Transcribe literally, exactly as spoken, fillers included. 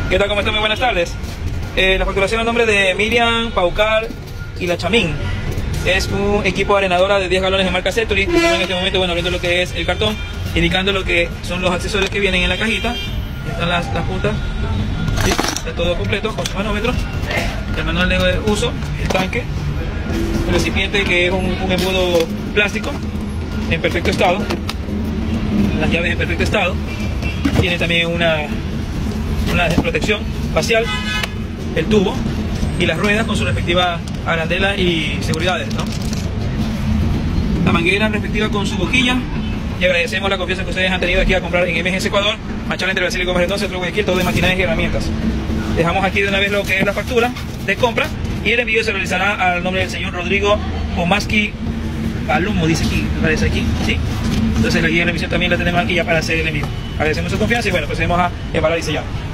¿Qué tal? ¿Cómo están? Muy buenas tardes. Eh, la facturación a nombre de Miriam, Paucar y La Chamín. Es un equipo arenadora de diez galones de marca Century. Estamos en este momento, bueno, abriendo lo que es el cartón, indicando lo que son los accesorios que vienen en la cajita. Están las, las puntas, ¿sí? Está todo completo con su manómetro, el manual de uso, el tanque, el recipiente que es un, un embudo plástico en perfecto estado, las llaves en perfecto estado. Tiene también una, una protección facial, el tubo y las ruedas con su respectiva arandela y seguridades, ¿no? La manguera respectiva con su boquilla. Y agradecemos la confianza que ustedes han tenido aquí a comprar en M G S Ecuador, Machala entre Brasil y Gómez Entonces, otro Guayaquil, todo de maquinaria y herramientas. Dejamos aquí de una vez lo que es la factura de compra y el envío se realizará al nombre del señor Rodrigo Omaski Palumo, dice aquí, aparece aquí, ¿sí? Entonces la guía de la emisión también la tenemos aquí ya para hacer el envío. Agradecemos su confianza y bueno, procedemos a evaluar y sellar.